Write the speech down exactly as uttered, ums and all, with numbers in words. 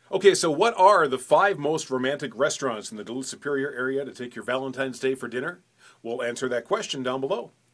Okay, so what are the five most romantic restaurants in the Duluth-Superior area to take your Valentine's Day for dinner? We'll answer that question down below.